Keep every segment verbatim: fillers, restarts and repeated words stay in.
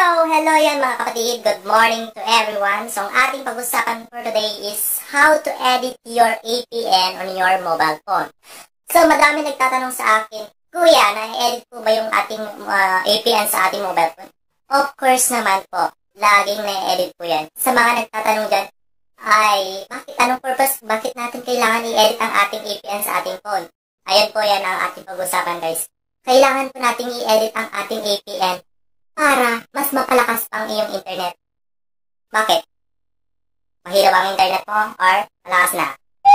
hello yan mga kapatid. Good morning to everyone. So, ang ating pag-usapan for today is how to edit your A P N on your mobile phone. So, madami nagtatanong sa akin, Kuya, na-edit po ba yung ating uh, A P N sa ating mobile phone? Of course naman po. Laging na-edit po yan. Sa mga nagtatanong dyan, ay, bakit, anong purpose? Bakit natin kailangan i-edit ang ating A P N sa ating phone? Ayan po yan ang ating pag-usapan, guys. Kailangan po natin i-edit ang ating A P N para mas mapalakas pang iyong internet. Bakit? Mahirap ang internet mo or malakas na?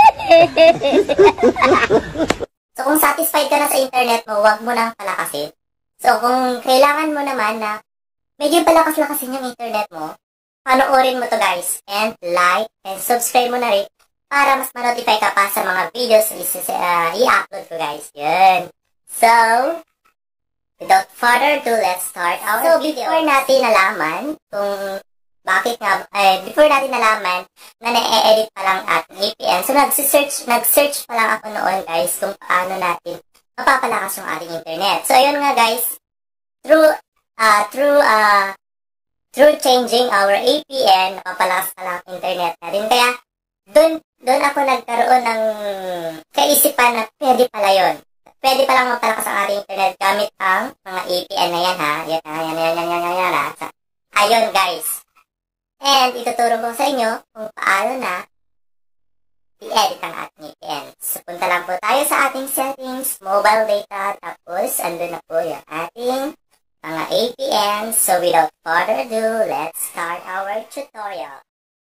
So, kung satisfied ka na sa internet mo, huwag mo nang palakasin. So, kung kailangan mo naman na medyo palakas-lakasin yung internet mo, panoorin mo to guys. And like and subscribe mo na rin para mas ma-notify ka pa sa mga videos na i-upload ko guys. Yun. So, without further ado, let's start our so, video. Before natin nalaman kung bakit nga, eh, before natin nalaman na na-edit pa lang ating A P N, so nag-search, nag-search pa lang ako noon guys kung paano natin mapapalakas yung ating internet. So, ayun nga guys, through, uh, through, uh, through changing our A P N, napapalakas pa lang ang internet natin. Kaya, dun, dun ako nagkaroon ng kaisipan na pwede pala yun. Pwede palang mapalakas ang ating internet gamit ang mga A P N na yan ha. Yan ha, yan, yan, yan, yan, yan, yan ha. So, ayun guys. And ituturo ko sa inyo kung paano na i-edit ang ating A P N. So, punta lang po tayo sa ating settings, mobile data, tapos andun na po yung ating mga A P N. So, without further ado, let's start our tutorial.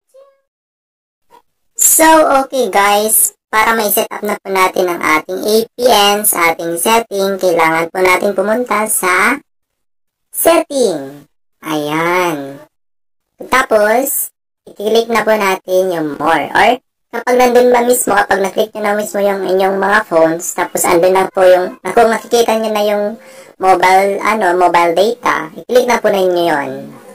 So, okay guys. Para may set up na po natin ang ating A P N sa ating setting, kailangan po natin pumunta sa setting. Ayan. Tapos, i-click na po natin yung more. Or, kapag nandun ba mismo, kapag na-click nyo na mismo yung inyong mga phones, tapos andun na po yung, kung nakikita nyo na yung mobile, ano, mobile data, i-click na po na inyo yun.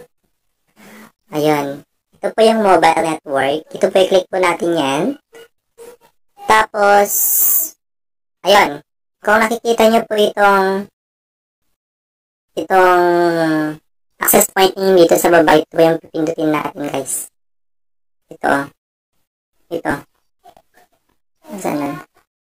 Ayun. Ito po yung mobile network. Ito po i-click po natin yan. Tapos, ayun, kung nakikita nyo po itong, itong access point nyo dito sa baba, ito po yung pipindutin natin guys. Ito, ito. Saan na?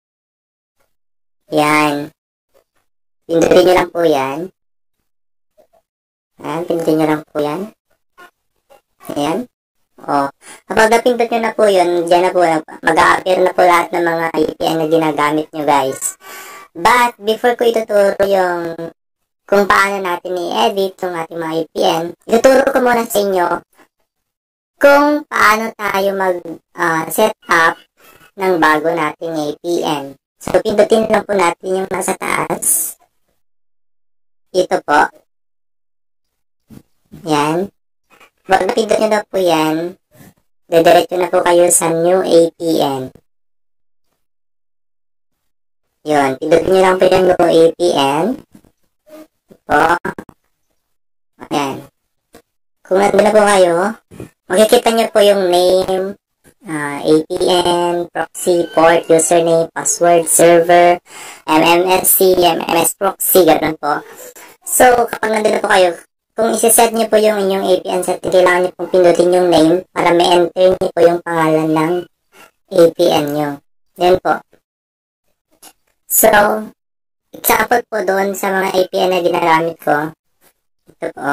Yan. Pindutin nyo lang po yan. Ayan, pindutin nyo lang po yan. Ayan. O, kapag napindot nyo na po yun, dyan na po, mag-a-appear na po lahat ng mga A P N na ginagamit nyo guys. But, before ko ituturo yung kung paano natin i-edit yung ating mga A P N, ituturo ko muna sa inyo kung paano tayo mag-set uh, up ng bago nating A P N. So, pindutin lang po natin yung nasa taas. Ito po. Yan. Pag napindot nyo na po yan, dediretso na po kayo sa new A P N. Yun, pindutin nyo lang po yung new A P N. Po. Ayan. Kung nandun na po kayo, makikita nyo po yung name, uh, A P N, proxy, port, username, password, server, M M S C, M M S proxy, gano'n po. So, kapag nandun na po kayo, kung isi-set nyo po yung inyong A P N setting, kailangan nyo pong pindutin yung name para ma-enter nyo po yung pangalan ng A P N nyo. Yan po. So, example po doon sa mga A P N na ginagamit ko. Ito po.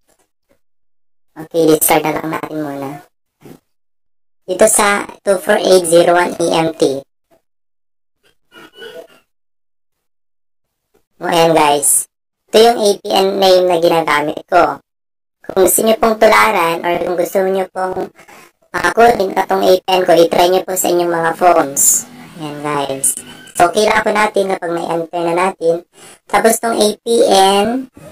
Okay, discard na lang natin muna. Dito sa two four eight zero one E M T. O, ayan guys. Ito yung A P N name na ginagamit ko. Kung gusto nyo pong tularan or kung gusto nyo pong uh, kunin itong A P N ko, itry nyo po sa inyong mga phones. Ayan guys. So, kailangan po natin kapag may enter na natin. Tapos itong A P N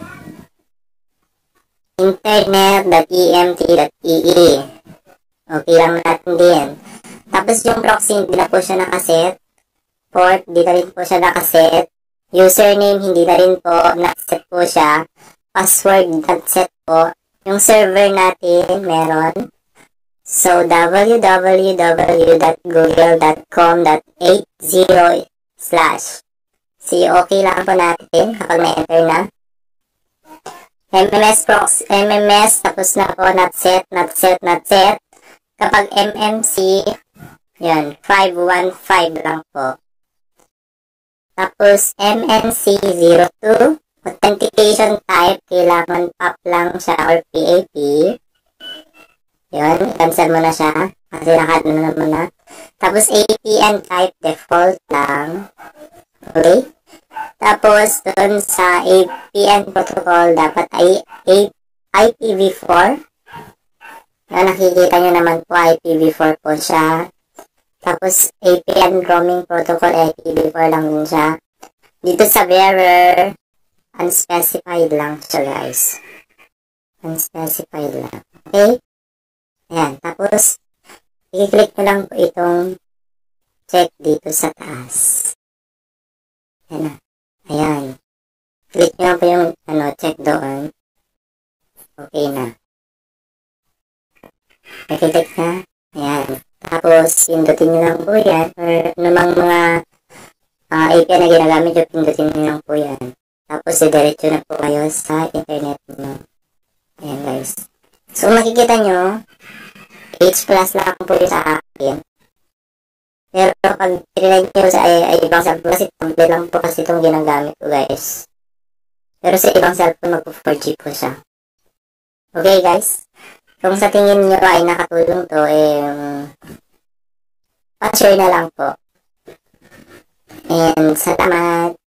internet dot E M T dot E E. Okay lang natin din. Tapos yung proxy, hindi na po siya nakaset. Port, hindi na rin po siya nakaset. Username, hindi na rin po, nakaset po siya. Password, nakaset po. Yung server natin, meron. So, w w w dot google dot com dot eighty slash. So, okay lang po natin kapag na-enter na. M M S proxy, M M S, tapos na po, not set, not set, not set. Kapag M M C, yan, five one five lang po. Tapos, M M C zero two, authentication type, kailangan P A P lang siya or P A P. Yun, cancel mo na siya, kasi nakat na naman na. Tapos, A P N type, default lang. Okay? Tapos, doon sa A P N protocol, dapat ay I P v four. Yan, nakikita nyo naman po, I P v four po siya. Tapos, A P N roaming protocol, I P v four lang din siya. Dito sa bearer, unspecified lang siya, guys. Unspecified lang. Okay? Ayan. Tapos, i-click nyo lang po itong check dito sa taas. Ayan na. Ayan. Click nyo lang po yung ano, check doon. Okay na. Nakiklik na. Ayan. Tapos, pindutin nyo lang po yan. Or namang mga uh, A P I na ginagamit nyo, pindutin nyo lang po yan. Tapos, diretso na po kayo sa internet nyo. Ayan, guys. So, makikita nyo, H plus lang po yung sa akin. Pero, pag trinay nyo sa ay, ay, ibang cellphone, kasi tumble lang po kasi itong ginagamit ko, guys. Pero sa ibang cellphone, mag four G po siya. Okay, guys. Kung sa tingin nyo ay nakatulong to, eh, pa-share na lang po. And salamat.